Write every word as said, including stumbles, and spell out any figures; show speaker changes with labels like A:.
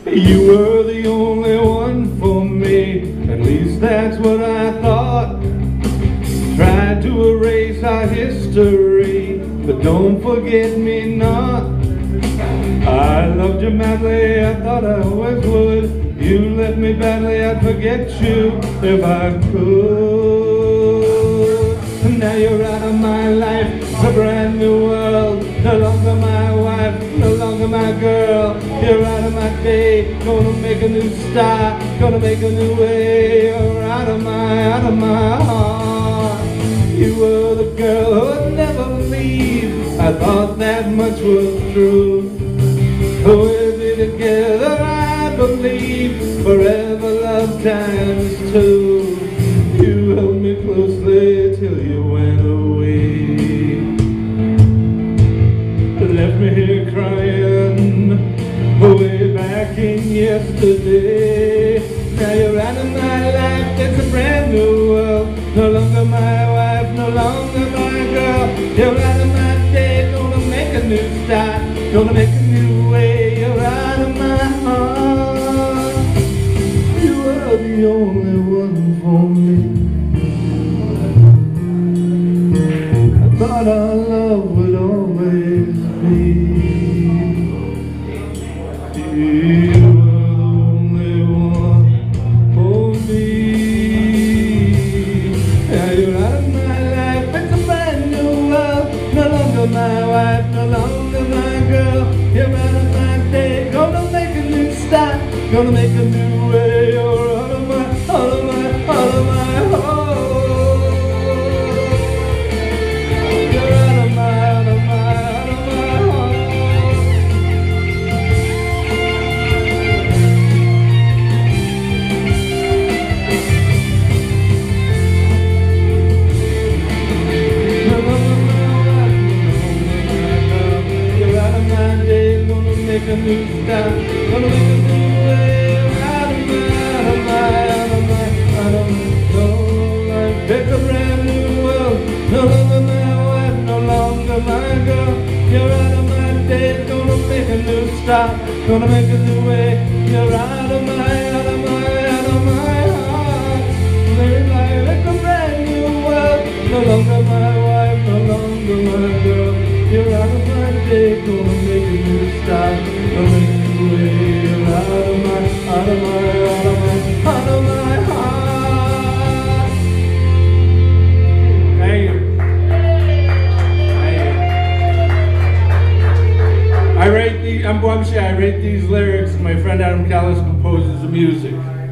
A: You were the only one for me, at least that's what I thought. Tried to erase our history, but don't forget me not. I loved you madly, I thought I always would. You left me badly, I'd forget you if I could. Now you're out of my life, it's a brand new world. No longer my wife, no longer my girl. You're out of my day, gonna make a new start, gonna make a new way. You're out of my, out of my heart. You were the girl who'd never leave, I thought that much was true. We'll be together, I believe, forever love times two. You held me closely till you went away. Left me here crying, way back in yesterday. Now you're out of my life, it's a brand new world. No longer my wife, no longer my girl. You're out of my day, gonna make a new start, gonna make a new way. You're out of my heart. You are the only one for me. I thought our love would always be. You are the only one for me. Now you're out of my life, it's a brand new world. No longer my wife, no longer my girl. You're out of my day, gonna make a new start, gonna make a new way. You're out of my, out of my, out of my heart. You're out of my, out of my, out of my heart. No longer my wife, no longer my girl. You're out of my day, gonna make a new start, gonna make a new way. Out of my, out of my, out of my, out of my life. It's a brand new world. No longer my wife, no longer my girl. You're out of my day, gonna make a new start, gonna make a new way. You're out of my, out of my, out of my heart. Living life, it's a brand new world. No longer my wife, no longer my girl. You're out of my day, gonna make a new start, gonna make a new way. You're out of my, out of my, out of my, out of my heart. Thank you. Thank you. I write the, I'm Bugsy, I write these lyrics. My friend Adam Callis composes the music.